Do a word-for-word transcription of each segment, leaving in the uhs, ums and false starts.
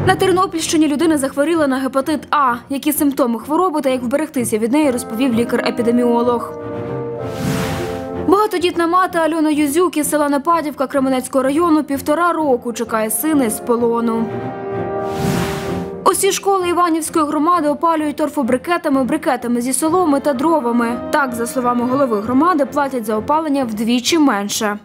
На Тернопільщині людина захворіла на гепатит А. Які симптоми хвороби та як вберегтися від неї, розповів лікар-епідеміолог. Багатодітна мати Альона Юзюк із села Непадівка Кременецького району півтора року чекає сина із полону. Усі школи Іванівської громади опалюють торфобрикетами, брикетами зі соломи та дровами. Так, за словами голови громади, платять за опалення вдвічі менше.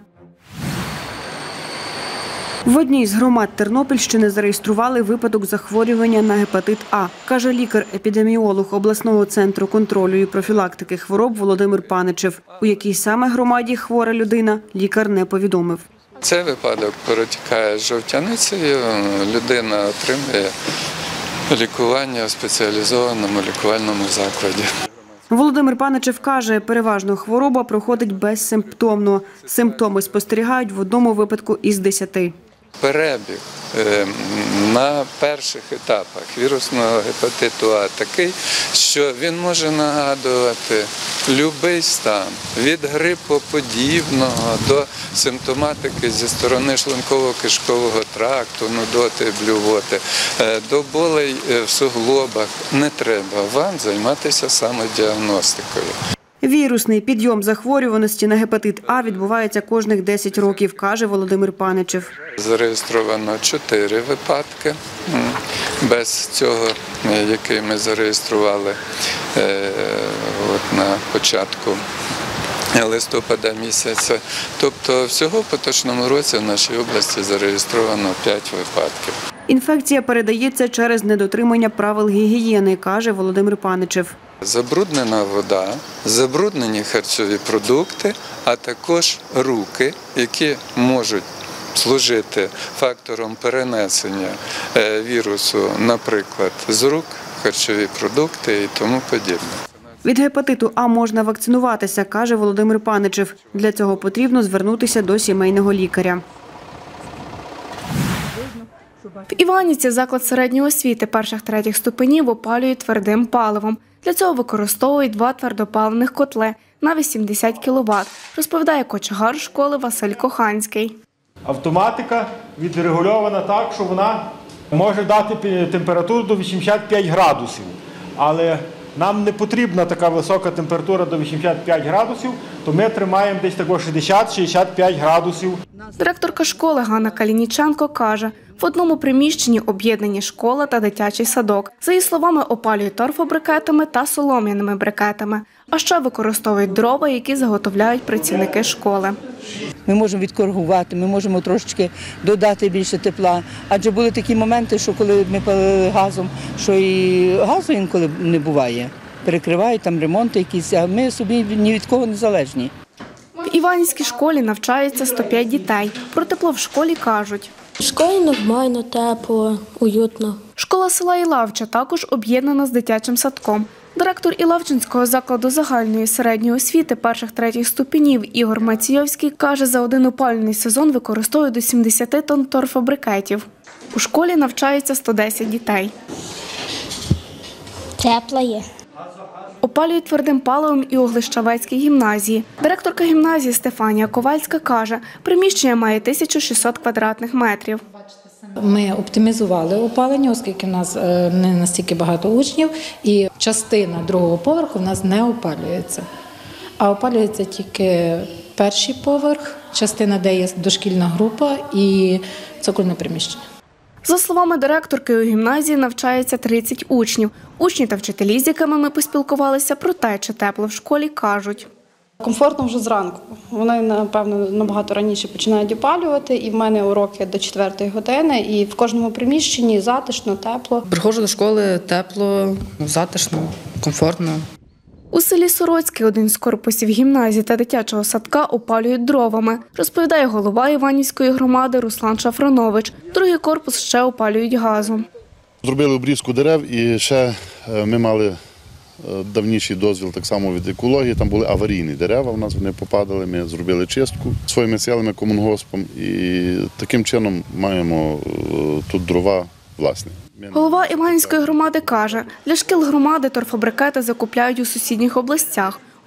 В одній з громад Тернопільщини зареєстрували випадок захворювання на гепатит А, каже лікар-епідеміолог обласного центру контролю і профілактики хвороб Володимир Паничев. У якій саме громаді хвора людина, лікар не повідомив. Цей випадок протікає жовтяницею, людина отримує лікування в спеціалізованому лікувальному закладі. Володимир Паничев каже, переважно хвороба проходить безсимптомно. Симптоми спостерігають в одному випадку із десяти. Перебіг на перших етапах вірусного гепатиту А такий, що він може нагадувати будь-який стан, від грипоподібного до симптоматики зі сторони шлунково-кишкового тракту, нудоти, блювоти, до болей в суглобах. Не треба вам займатися самодіагностикою. Вірусний підйом захворюваності на гепатит А відбувається кожних десять років, каже Володимир Паничев. Зареєстровано чотири випадки, без цього, який ми зареєстрували от на початку листопада місяця. Тобто всього в поточному році в нашій області зареєстровано п'ять випадків. Інфекція передається через недотримання правил гігієни, каже Володимир Паничев. Забруднена вода, забруднені харчові продукти, а також руки, які можуть служити фактором перенесення вірусу, наприклад, з рук, харчові продукти і тому подібне. Від гепатиту А можна вакцинуватися, каже Володимир Паничев. Для цього потрібно звернутися до сімейного лікаря. В Іванівці заклад середньої освіти перших-третіх ступенів опалюють твердим паливом. Для цього використовують два твердопаливних котли на вісімдесят кіловат, розповідає кочегар школи Василь Коханський. Автоматика відрегульована так, що вона може дати температуру до вісімдесят п'ять градусів. Але нам не потрібна така висока температура до вісімдесят п'ять градусів, то ми тримаємо десь такого шістдесят - шістдесят п'ять градусів. Директорка школи Ганна Калініченко каже, в одному приміщенні об'єднані школа та дитячий садок. За її словами, опалюють торфобрикетами та солом'яними брикетами. А ще використовують дрова, які заготовляють працівники школи. Ми можемо відкоригувати, ми можемо трошечки додати більше тепла. Адже були такі моменти, що коли ми палили газом, що і газу інколи не буває. Перекривають там ремонти якісь, а ми собі ні від кого не залежні. В Іванівській школі навчаються сто п'ять дітей. Про тепло в школі кажуть. В школі нормально, тепло, уютно. Школа села Ілавча також об'єднана з дитячим садком. Директор Ілавчинського закладу загальної середньої освіти перших-третіх ступенів Ігор Мацієвський каже, за один опалювальний сезон використовує до сімдесят тонн торфобрикетів. У школі навчаються сто десять дітей. Тепло є. Опалюють твердим паливом і у Глищавецькій гімназії. Директорка гімназії Стефанія Ковальська каже, приміщення має тисячу шістсот квадратних метрів. Ми оптимізували опалення, оскільки в нас не настільки багато учнів, і частина другого поверху в нас не опалюється. А опалюється тільки перший поверх, частина, де є дошкільна група і цокольне приміщення. За словами директорки, у гімназії навчається тридцять учнів. Учні та вчителі, з якими ми поспілкувалися про те, чи тепло в школі, кажуть. Комфортно вже зранку. Вони, напевно, набагато раніше починають опалювати, і в мене уроки до четвертої години, і в кожному приміщенні затишно, тепло. Приходжу до школи, тепло, затишно, комфортно. У селі Сороцьке один з корпусів гімназії та дитячого садка опалюють дровами, розповідає голова Іванівської громади Руслан Шафронович. Другий корпус ще опалюють газом. Зробили обрізку дерев і ще ми мали давніший дозвіл так само від екології. Там були аварійні дерева, у нас вони попадали, ми зробили чистку своїми силами, комунгоспом і таким чином маємо тут дрова власні. Голова Іванівської громади каже, для шкіл громади торфобрикети закупляють у сусідніх областях.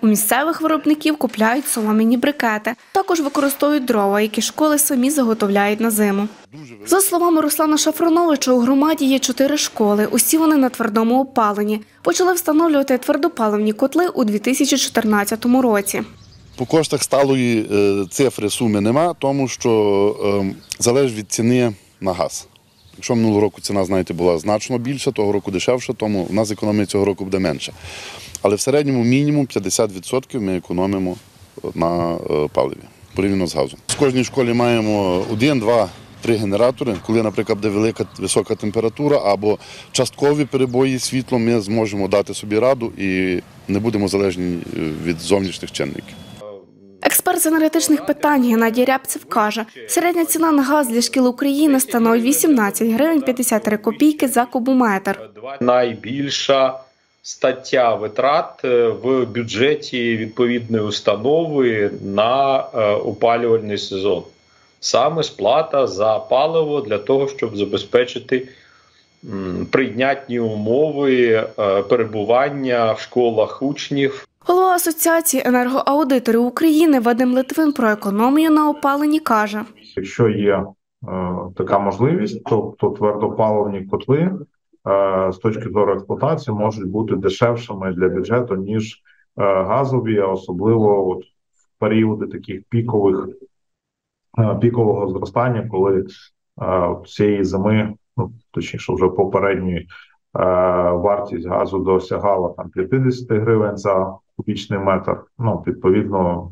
У місцевих виробників купляють солом'яні брикети. Також використовують дрова, які школи самі заготовляють на зиму. За словами Руслана Шафроновича, у громаді є чотири школи. Усі вони на твердому опаленні. Почали встановлювати твердопаливні котли у дві тисячі чотирнадцятому році. По коштах сталої цифри, суми нема, тому що залежить від ціни на газ. Якщо минулого року ціна, знаєте, була значно більша, того року дешевша, тому в нас економія цього року буде менша. Але в середньому мінімум п'ятдесят відсотків ми економимо на паливі, порівняно з газом. В кожній школі маємо один, два, три генератори. Коли, наприклад, буде велика, висока температура або часткові перебої світлом, ми зможемо дати собі раду і не будемо залежні від зовнішніх чинників. Експерт з енергетичних питань Геннадій Рябцев каже, середня ціна на газ для шкіл України становить вісімнадцять гривень п'ятдесят три копійки за кубометр. Найбільша стаття витрат в бюджеті відповідної установи на опалювальний сезон. Саме сплата за паливо для того, щоб забезпечити прийнятні умови перебування в школах учнів. Голова Асоціації енергоаудиторів України Вадим Литвин про економію на опаленні каже. Якщо є е, така можливість, то, то твердопаливні котли е, з точки зору експлуатації можуть бути дешевшими для бюджету, ніж е, газові, а особливо от, в періоди таких пікових, е, пікового зростання, коли е, цієї зими, ну, точніше вже попередньої, вартість газу досягала там п'ятдесят гривень за кубічний метр. Ну, відповідно,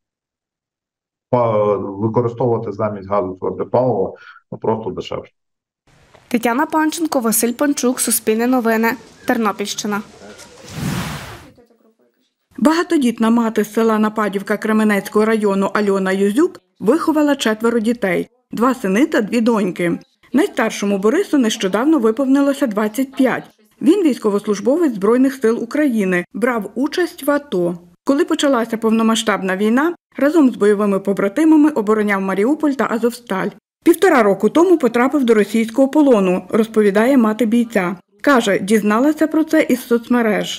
використовувати замість газу тверде паливо ну, просто дешевше. Тетяна Панченко, Василь Панчук, Суспільне новини, Тернопільщина. Багатодітна мати з села Нападівка Кременецького району Альона Юзюк виховала четверо дітей – два сини та дві доньки. Найстаршому Борису нещодавно виповнилося двадцять п'ять. Він військовослужбовець Збройних сил України, брав участь в АТО. Коли почалася повномасштабна війна, разом з бойовими побратимами обороняв Маріуполь та Азовсталь. Півтора року тому потрапив до російського полону, розповідає мати бійця. Каже, дізналася про це із соцмереж.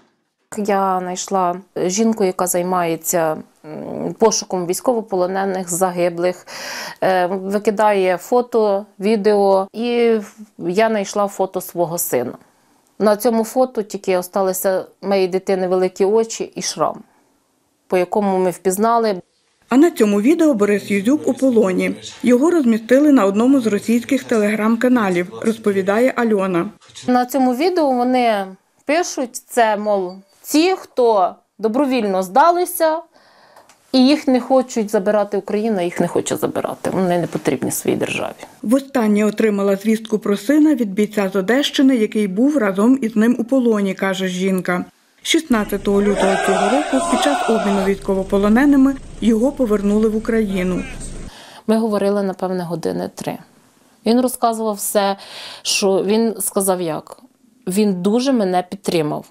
Я знайшла жінку, яка займається пошуком військовополонених, загиблих, викидає фото, відео, і я знайшла фото свого сина. На цьому фото тільки залишилися моєї дитини великі очі і шрам, по якому ми впізнали. А на цьому відео Борис Юзюк у полоні. Його розмістили на одному з російських телеграм-каналів, розповідає Альона. На цьому відео вони пишуть, це, мов, ті, хто добровільно здалися, і їх не хочуть забирати Україна, їх не хоче забирати. Вони не потрібні своїй державі. Востаннє отримала звістку про сина від бійця з Одещини, який був разом із ним у полоні, каже жінка. шістнадцятого лютого цього року під час обміну військовополоненими його повернули в Україну. Ми говорили, напевне, години три. Він розказував все, що він сказав як. Він дуже мене підтримав.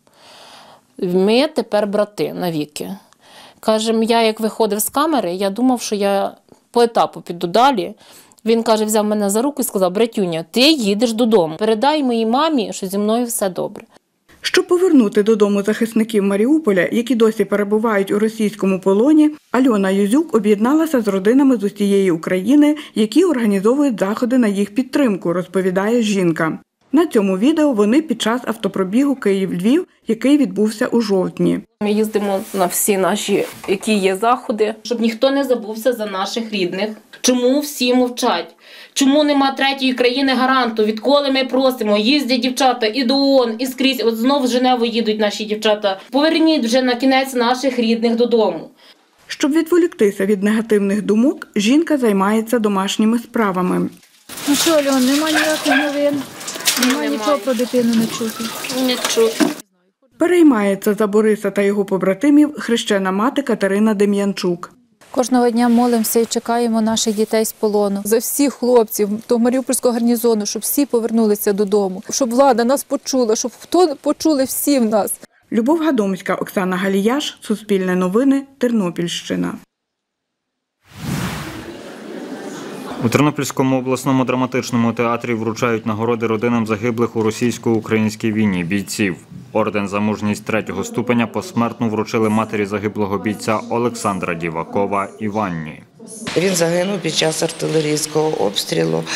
Ми тепер брати навіки. Каже, я як виходив з камери, я думав, що я по етапу піду далі. Він, каже, взяв мене за руку і сказав, братюня, ти їдеш додому. Передай моїй мамі, що зі мною все добре. Щоб повернути додому захисників Маріуполя, які досі перебувають у російському полоні, Альона Юзюк об'єдналася з родинами з усієї України, які організовують заходи на їх підтримку, розповідає жінка. На цьому відео вони під час автопробігу Київ-Львів, який відбувся у жовтні. Ми їздимо на всі наші, які є заходи, щоб ніхто не забувся за наших рідних. Чому всі мовчать? Чому нема третьої країни гаранту? Відколи ми просимо? Їздять дівчата і до ООН, і скрізь. От знов в Женеву їдуть наші дівчата. Поверніть вже на кінець наших рідних додому. Щоб відволіктися від негативних думок, жінка займається домашніми справами. Ну що, Альон, нема ніяких новин? Немає нічого про дитину не чути. Не чути. Переймається за Бориса та його побратимів хрещена мати Катерина Дем'янчук. Кожного дня молимося і чекаємо наших дітей з полону. За всіх хлопців до Маріупольського гарнізону, щоб всі повернулися додому, щоб влада нас почула, щоб хто почули всі в нас. Любов Гадомська, Оксана Галіяш, Суспільне новини, Тернопільщина. У Тернопільському обласному драматичному театрі вручають нагороди родинам загиблих у російсько-українській війні бійців. Орден за мужність третього ступеня посмертно вручили матері загиблого бійця Олександра Дівакова Іванні. Він загинув під час артилерійського обстрілу.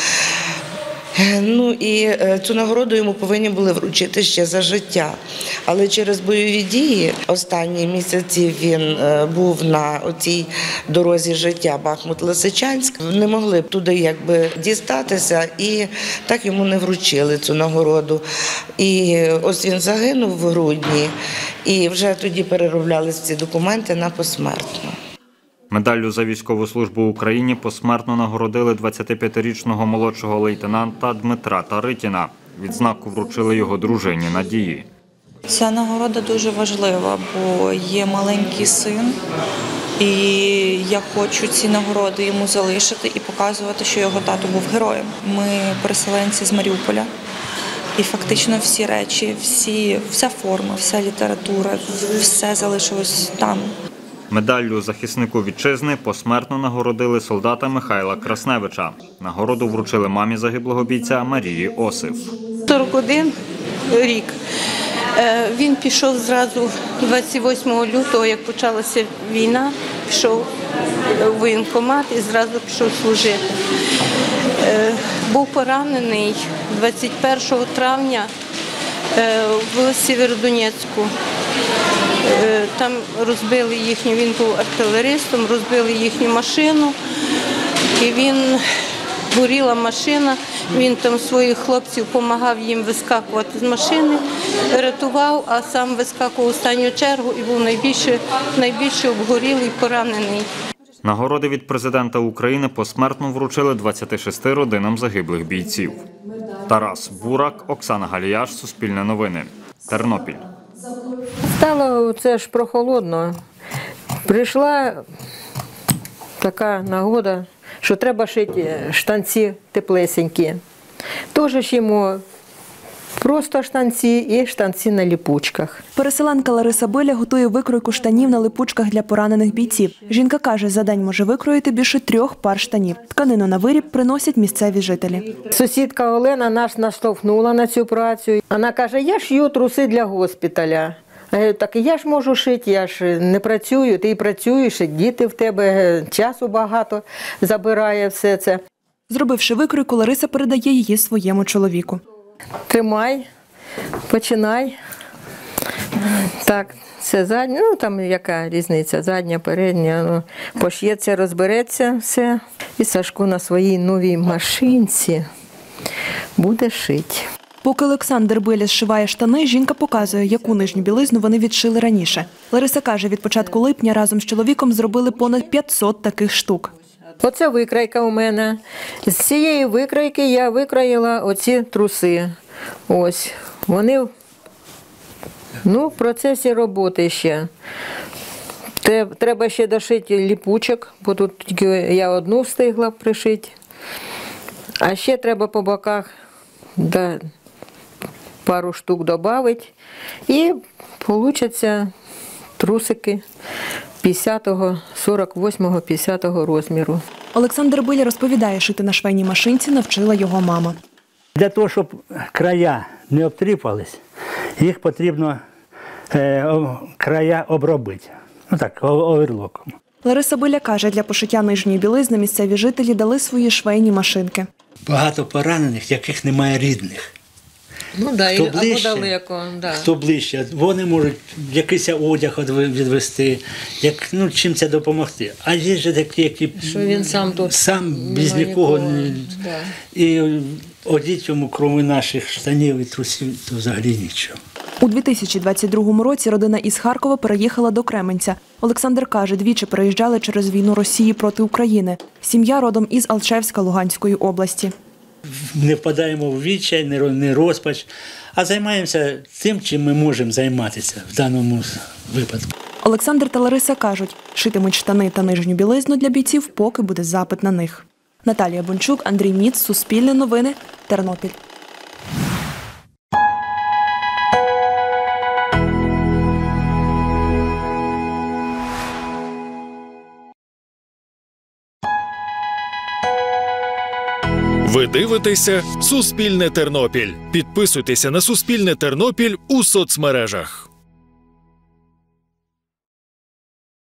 Ну і цю нагороду йому повинні були вручити ще за життя. Але через бойові дії останні місяці він був на цій дорозі життя Бахмут-Лисичанськ. Не могли б туди якби дістатися і так йому не вручили цю нагороду. І ось він загинув в грудні і вже тоді перероблялись ці документи на посмертно. Медаллю за військову службу Україні посмертно нагородили двадцятип'ятирічного молодшого лейтенанта Дмитра Таритіна. Відзнаку вручили його дружині Надії. Ця нагорода дуже важлива, бо є маленький син, і я хочу ці нагороди йому залишити і показувати, що його тато був героєм. Ми переселенці з Маріуполя, і фактично всі речі, всі, вся форма, вся література, все залишилось там. Медаллю захиснику вітчизни посмертно нагородили солдата Михайла Красневича. Нагороду вручили мамі загиблого бійця Марії Осип. сорок один рік. Він пішов зразу двадцять восьмого лютого, як почалася війна, пішов в воєнкомат і зразу пішов служити. Був поранений двадцять першого травня в Сєвєродонецьку. Там розбили їхню, він був артилеристом, розбили їхню машину, і він, горіла машина, він там своїх хлопців допомагав їм вискакувати з машини, рятував, а сам вискакував в останню чергу і був найбільше, найбільше обгорілий, поранений. Нагороди від президента України посмертно вручили двадцяти шести родинам загиблих бійців. Тарас Бурак, Оксана Галіяш, Суспільне новини, Тернопіль. Стало це ж прохолодно. Прийшла така нагода, що треба шити штанці теплесенькі. Тож шимо просто штанці і штанці на липучках. Переселенка Лариса Биля готує викройку штанів на липучках для поранених бійців. Жінка каже, за день може викроїти більше трьох пар штанів. Тканину на виріб приносять місцеві жителі. Сусідка Олена нас наштовхнула на цю працю. Вона каже, я шью труси для госпіталя. А я говорю, так я ж можу шити, я ж не працюю, ти працюєш, діти в тебе, часу багато забирає все це. Зробивши викройку, Лариса передає її своєму чоловіку. Тримай, починай. Так, це задня, ну там яка різниця, задня, передня, ну, пош'ється, розбереться все. І Сашко на своїй новій машинці буде шити. Поки Олександр Биля зшиває штани, жінка показує, яку нижню білизну вони відшили раніше. Лариса каже, від початку липня разом з чоловіком зробили понад п'ятсот таких штук. Оце викройка у мене. З цієї викройки я викроїла оці труси. Ось. Вони ну, в процесі роботи ще. Треба ще дошити ліпучок, бо тут тільки я одну встигла пришити. А ще треба по боках да, пару штук додати. І вийдуть трусики п'ятдесятого, сорок восьмого, п'ятдесятого розміру. Олександр Биля розповідає, шити на швейній машинці навчила його мама. Для того, щоб края не обтріпались, їх потрібно е, края обробити. Ну так, оверлоком. Лариса Биля каже, для пошиття нижньої білизни місцеві жителі дали свої швейні машинки. Багато поранених, яких немає рідних. Ну да, хто або ближче, далеко. Да. Хто ближче, вони можуть якийсь одяг відвести, як, ну, чим це допомогти. А є ж такі, які що він сам тут сам без нікого. Да. І одіть йому, крім наших штанів і трусів, то взагалі нічого. У дві тисячі двадцять другому році родина із Харкова переїхала до Кременця. Олександр каже, двічі переїжджали через війну Росії проти України. Сім'я родом із Алчевська Луганської області. Не впадаємо в відчай, не розпач, а займаємося тим, чим ми можемо займатися в даному випадку. Олександр та Лариса кажуть, шитимуть штани та нижню білизну для бійців, поки буде запит на них. Наталія Бончук, Андрій Ніц, Суспільне новини, Тернопіль. Ви дивитеся «Суспільне Тернопіль». Підписуйтеся на «Суспільне Тернопіль» у соцмережах.